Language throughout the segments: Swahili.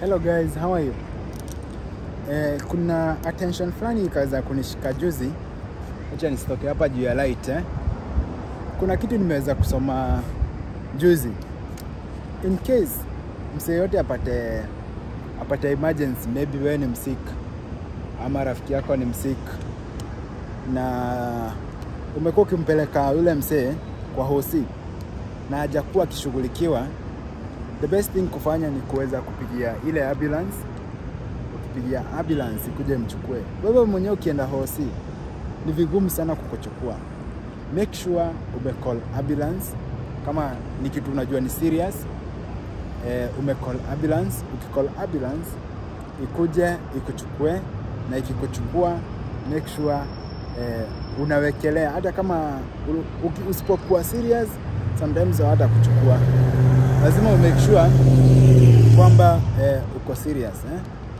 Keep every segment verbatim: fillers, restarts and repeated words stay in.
Hello guys, how are you? Eh, kuna attention fulani ikaanza kunishika juzi. Acha nisitoke hapa juu ya light eh. Kuna kitu nimeweza kusoma juzi. In case msee yote apate apate emergency, maybe wewe ni msick ama rafiki yako ni msick na umekuwa ukimpeleka yule msee kwa hosi na hajakuwa akishughulikiwa, the best thing kufanya ni kuweza kupigia ile ambulance. Ukipigia ambulance ikuje mchukue. Wewe mwenyewe ukienda hosi ni vigumu sana kukuchukua. Make sure ube call ambulance kama ni kitu unajua ni serious. Eh, ume call ambulance, ukicall ambulance ikuje ikuchukue, na ikikuchukua make sure eh, unawekelea hata kama usipokuwa serious, sometimes hata kuchukua lazima umake sure kwamba eh, uko serious eh?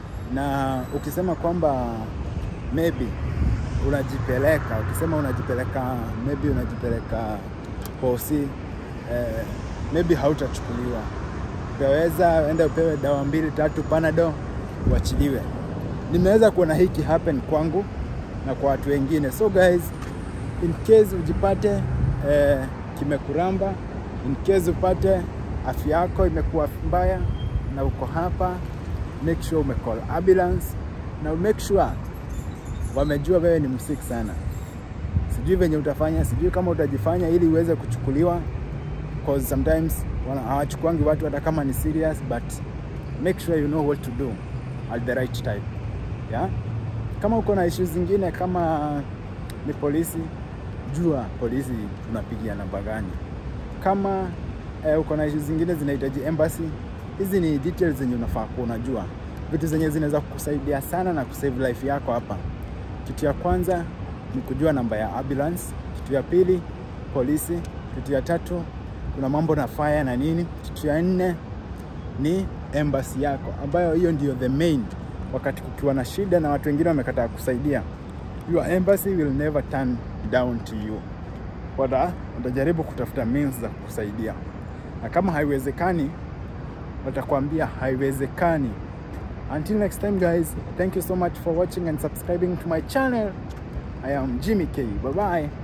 Na ukisema kwamba maybe unajipeleka, ukisema unajipeleka maybe unajipeleka hosi eh, maybe hautachukuliwa. Utaweza enda upewe dawa mbili tatu Panadol uachiliwe. Nimeweza kuona hiki happen kwangu na kwa watu wengine. So guys, in case ujipate eh, kimekuramba, in case upate afya yako imekuwa mbaya na uko hapa, make sure ume call ambulance na make sure wamejua wewe ni msick sana. Sijui venye utafanya, sijui kama utajifanya ili uweze kuchukuliwa, because sometimes hawachukuangi watu hata kama ni serious, but make sure you know what to do at the right time. Yeah? Kama uko na issues zingine kama ni polisi, jua polisi tunapigia namba gani. Kama eh, uko na issues zingine zinahitaji embassy, hizi ni details zenye unafaa kuwa unajua. Vitu zenye zinaweza kukusaidia sana na kusave life yako hapa. Kitu ya kwanza ni kujua namba ya ambulance, kitu ya pili polisi, kitu ya tatu kuna mambo na fire na nini, kitu ya nne ni embassy yako, ambayo hiyo ndio the main. Wakati kukiwa na shida na watu wengine wamekataa kusaidia, your embassy will never turn down to you. Wada utajaribu kutafuta means za kusaidia, na kama haiwezekani watakwambia haiwezekani. Until next time guys, thank you so much for watching and subscribing to my channel. I am Jimmy K. Bye bye.